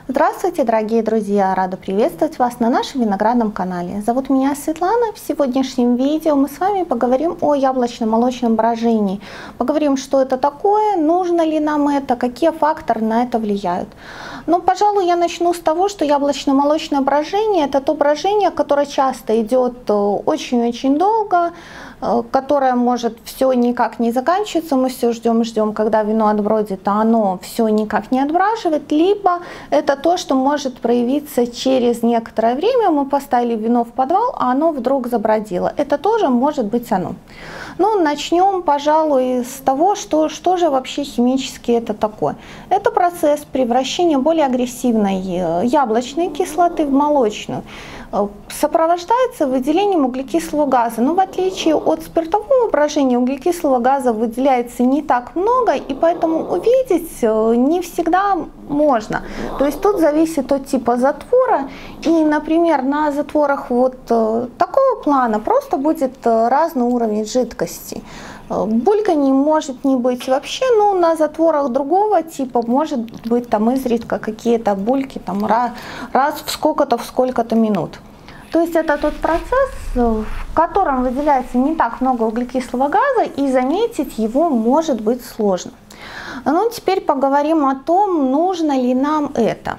Здравствуйте, дорогие друзья! Рада приветствовать вас на нашем виноградном канале. Зовут меня Светлана. В сегодняшнем видео мы с вами поговорим о яблочно-молочном брожении. Поговорим, что это такое, нужно ли нам это, какие факторы на это влияют. Но, пожалуй, я начну с того, что яблочно-молочное брожение – это то брожение, которое часто идет очень-очень долго, которое может все никак не заканчиваться, мы все ждем, когда вино отбродит, а оно все никак не отбраживает, либо это то, что может проявиться через некоторое время, мы поставили вино в подвал, а оно вдруг забродило. Это тоже может быть оно. Ну, начнем, пожалуй, с того, что же вообще химически это такое. Это процесс превращения более агрессивной яблочной кислоты в молочную. Сопровождается выделением углекислого газа. Но в отличие от спиртового брожения, углекислого газа выделяется не так много, и поэтому увидеть не всегда можно. То есть тут зависит от типа затвора. И, например, на затворах вот такого плана просто будет разный уровень жидкости. Бульканий может не быть вообще, но на затворах другого типа может быть там изредка какие-то бульки там раз в сколько-то минут. То есть это тот процесс, в котором выделяется не так много углекислого газа, и заметить его может быть сложно. Ну, теперь поговорим о том, нужно ли нам это.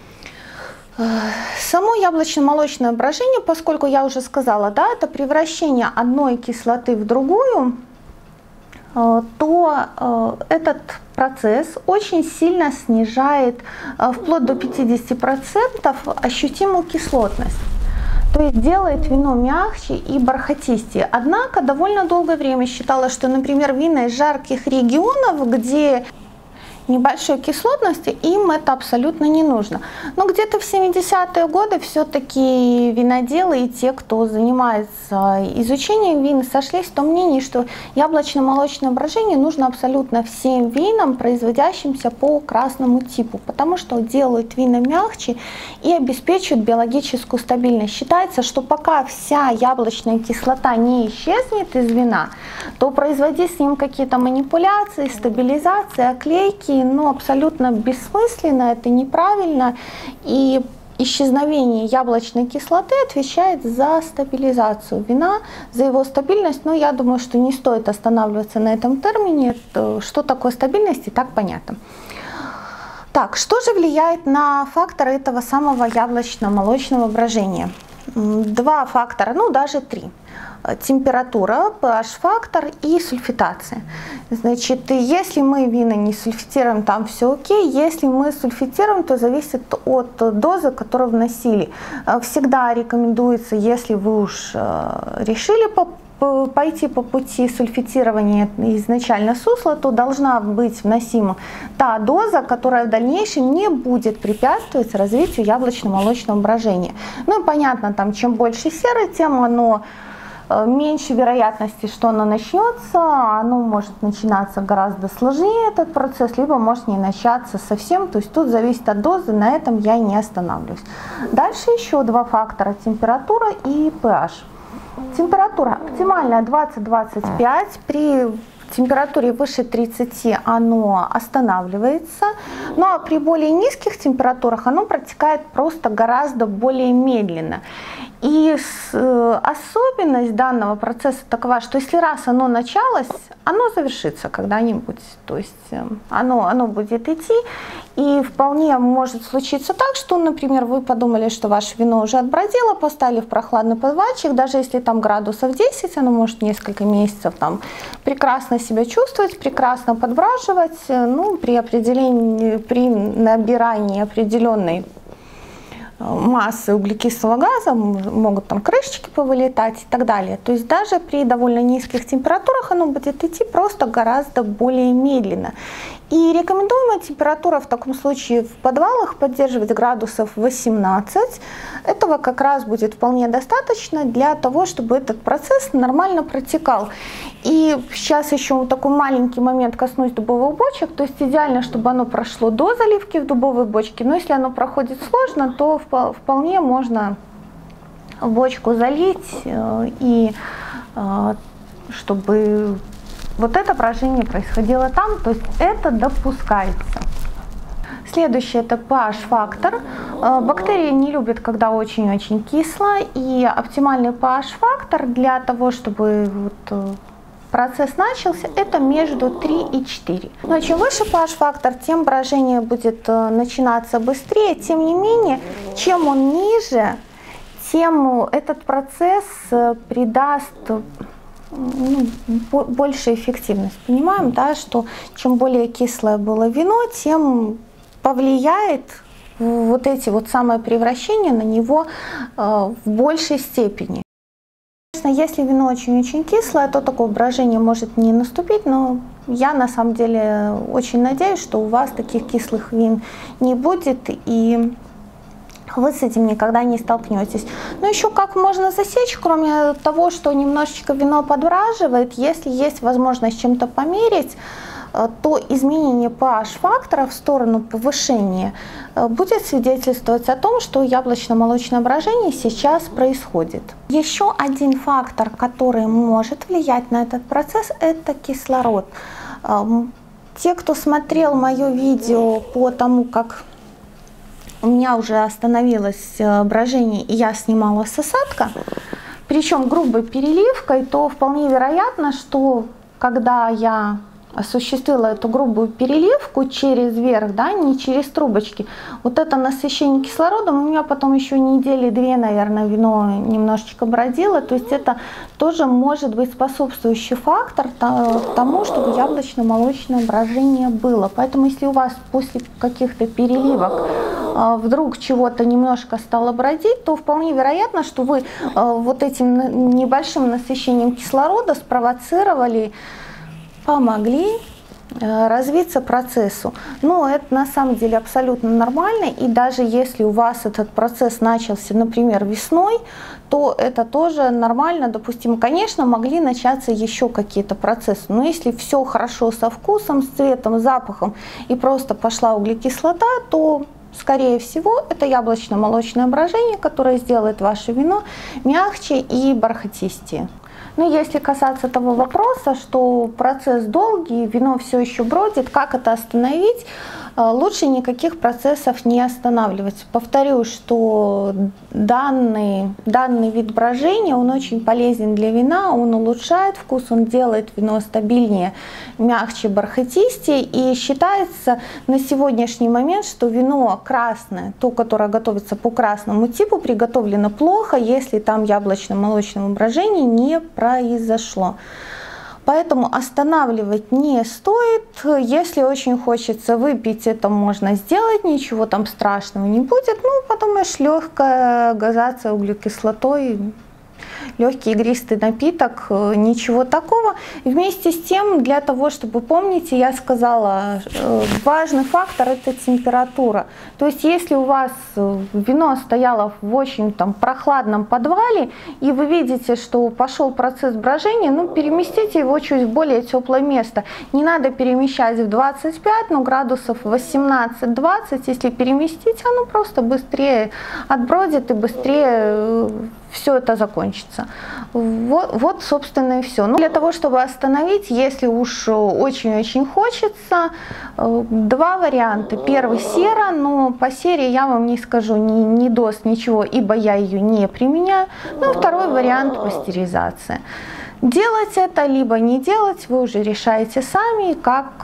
Само яблочно-молочное брожение, поскольку я уже сказала, да, это превращение одной кислоты в другую, то этот процесс очень сильно снижает, вплоть до 50%, ощутимую кислотность. То есть делает вино мягче и бархатистее. Однако довольно долгое время считалось, что, например, вина из жарких регионов, где небольшой кислотности, им это абсолютно не нужно. Но где-то в 70-е годы все-таки виноделы и те, кто занимается изучением вин, сошлись в том мнении, что яблочно-молочное брожение нужно абсолютно всем винам, производящимся по красному типу, потому что делают вина мягче и обеспечивают биологическую стабильность. Считается, что пока вся яблочная кислота не исчезнет из вина, то производить с ним какие-то манипуляции, стабилизации, оклейки, но абсолютно бессмысленно, это неправильно, и исчезновение яблочной кислоты отвечает за стабилизацию вина, за его стабильность, но я думаю, что не стоит останавливаться на этом термине, что такое стабильность, и так понятно. Так, что же влияет на факторы этого самого яблочно-молочного брожения? Два фактора, ну даже три. Температура, pH-фактор и сульфитация. Значит, если мы вина не сульфитируем, там все окей. Если мы сульфитируем, то зависит от дозы, которую вносили. Всегда рекомендуется, если вы уж решили пойти по пути сульфитирования изначально сусла, то должна быть вносима та доза, которая в дальнейшем не будет препятствовать развитию яблочно-молочного брожения. Ну и понятно, там чем больше серы, тем оно меньше вероятности, что оно начнется, оно может начинаться гораздо сложнее, этот процесс, либо может не начаться совсем, то есть тут зависит от дозы, на этом я не останавливаюсь. Дальше еще два фактора, температура и pH. Температура оптимальная 20-25, при температуре выше 30 оно останавливается, ну а при более низких температурах оно протекает просто гораздо более медленно. И особенность данного процесса такова, что если раз оно началось, оно завершится когда-нибудь. То есть оно будет идти, и вполне может случиться так, что, например, вы подумали, что ваше вино уже отбродило, поставили в прохладный подвальчик, даже если там градусов 10, оно может несколько месяцев там прекрасно себя чувствовать, прекрасно подбраживать, ну, при набирании определенной массы углекислого газа могут там крышечки повылетать и так далее. То есть даже при довольно низких температурах оно будет идти просто гораздо более медленно. И рекомендуемая температура в таком случае в подвалах поддерживать градусов 18. Этого как раз будет вполне достаточно для того, чтобы этот процесс нормально протекал. И сейчас еще такой маленький момент, коснусь дубовых бочек. То есть идеально, чтобы оно прошло до заливки в дубовой бочке. Но если оно проходит сложно, то вполне можно в бочку залить, и чтобы вот это брожение происходило там, то есть это допускается. Следующее – это pH-фактор. Бактерии не любят, когда очень-очень кисло, и оптимальный pH-фактор для того, чтобы процесс начался, это между 3 и 4. Но чем выше pH-фактор, тем брожение будет начинаться быстрее. Тем не менее, чем он ниже, тем этот процесс придаст большую эффективность. Понимаем, да, что чем более кислое было вино, тем повлияет вот эти вот самое превращение на него в большей степени. Конечно, если вино очень-очень кислое, то такое брожение может не наступить, но я на самом деле очень надеюсь, что у вас таких кислых вин не будет, и вы с этим никогда не столкнетесь. Но еще как можно засечь, кроме того, что немножечко вино подбраживает, если есть возможность чем-то померить, то изменение pH-фактора в сторону повышения будет свидетельствовать о том, что яблочно-молочное брожение сейчас происходит. Еще один фактор, который может влиять на этот процесс, это кислород. Те, кто смотрел мое видео по тому, как у меня уже остановилось брожение и я снимала с осадка, причем грубой переливкой, то вполне вероятно, что когда я осуществила эту грубую переливку через верх, да, не через трубочки, вот это насыщение кислородом у меня потом еще недели две, наверное, вино немножечко бродило, то есть это тоже может быть способствующий фактор тому, чтобы яблочно-молочное брожение было. Поэтому если у вас после каких-то переливок вдруг чего-то немножко стало бродить, то вполне вероятно, что вы вот этим небольшим насыщением кислорода спровоцировали, помогли развиться процессу. Но это на самом деле абсолютно нормально, и даже если у вас этот процесс начался, например, весной, то это тоже нормально, допустимо. Конечно, могли начаться еще какие-то процессы, но если все хорошо со вкусом, с цветом, с запахом и просто пошла углекислота, то скорее всего это яблочно-молочное брожение, которое сделает ваше вино мягче и бархатистее. Но если касаться того вопроса, что процесс долгий, вино все еще бродит, как это остановить, лучше никаких процессов не останавливать. Повторю, что данный вид брожения, он очень полезен для вина, он улучшает вкус, он делает вино стабильнее, мягче, бархатистее. И считается на сегодняшний момент, что вино красное, то, которое готовится по красному типу, приготовлено плохо, если там яблочно-молочного брожения не произошло. Поэтому останавливать не стоит. Если очень хочется выпить, это можно сделать, ничего там страшного не будет. Ну, подумаешь, легкая газация углекислотой, легкий игристый напиток, ничего такого. И вместе с тем, для того, чтобы, помните, я сказала, важный фактор – это температура. То есть, если у вас вино стояло в очень прохладном подвале, и вы видите, что пошел процесс брожения, ну, переместите его чуть в более теплое место. Не надо перемещать в 25, но градусов 18-20, если переместить, оно просто быстрее отбродит и быстрее все это закончится. Вот, собственно, и все. Ну, для того, чтобы остановить, если уж очень-очень хочется, два варианта. Первый — сера, но по сере я вам не скажу ни доз, ничего, ибо я ее не применяю. Ну, второй вариант — пастеризация. Делать это, либо не делать, вы уже решаете сами,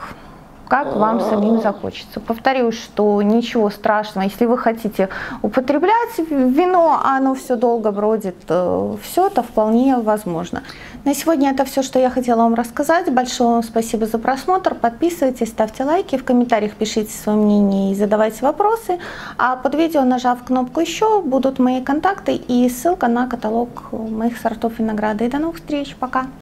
как вам самим захочется. Повторюсь, что ничего страшного, если вы хотите употреблять вино, а оно все долго бродит, все это вполне возможно. На сегодня это все, что я хотела вам рассказать. Большое вам спасибо за просмотр. Подписывайтесь, ставьте лайки, в комментариях пишите свое мнение и задавайте вопросы. А под видео, нажав кнопку «Еще», будут мои контакты и ссылка на каталог моих сортов винограда. И до новых встреч. Пока!